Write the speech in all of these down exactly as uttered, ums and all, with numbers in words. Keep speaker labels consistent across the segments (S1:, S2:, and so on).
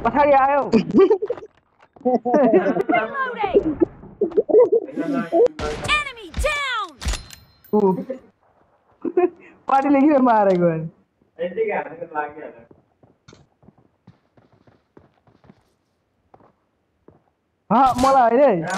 S1: पछाडि आयो
S2: Enemy down.
S1: ऊ पार्टीले किन मारेको अनि
S3: यतिकै हानेको लागिहाल्यो
S1: हा मलाई हैन है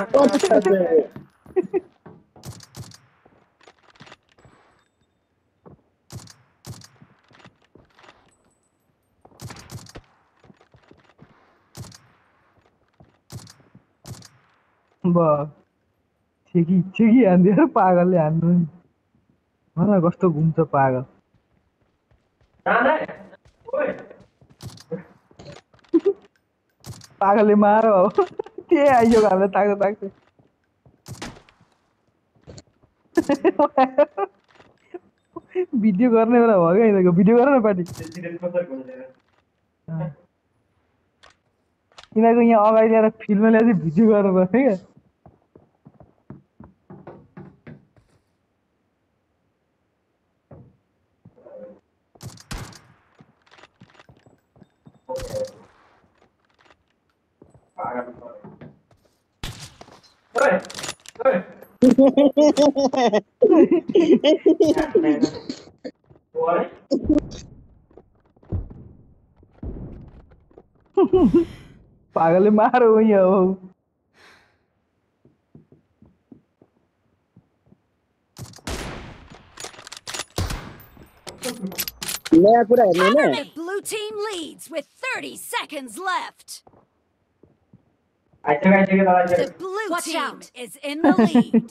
S1: ब ठिकी ठिकी हान्दियो पागलले हान्नु नि मलाई कस्तो घुम्छ पागल पागलले मारो अब के आइयो घरले ताक्छ ताक्छ भिडियो गर्ने बेला भयो क्या यिनीहरूको भिडियो गर न पार्टी यिनीहरूको यहाँ अगाडि ल्याएर फिल्डमा ल्याएर भिडियो गर्नुपर्छ क्या पागलले मारो यहाँ हो
S4: नयाँ कुरा हेर्नु
S2: The
S4: हैन
S2: blue team leads with thirty seconds left. The blue
S5: Watch
S2: team
S5: out.
S2: is in the lead.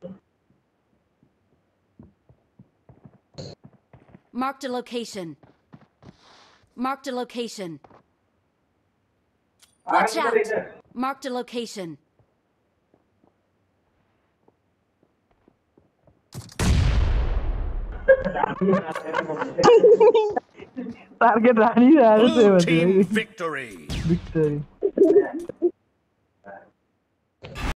S2: Marked a location. Marked a location. Watch out. Marked a location.
S1: Target Rani
S6: Blue team victory.
S1: victory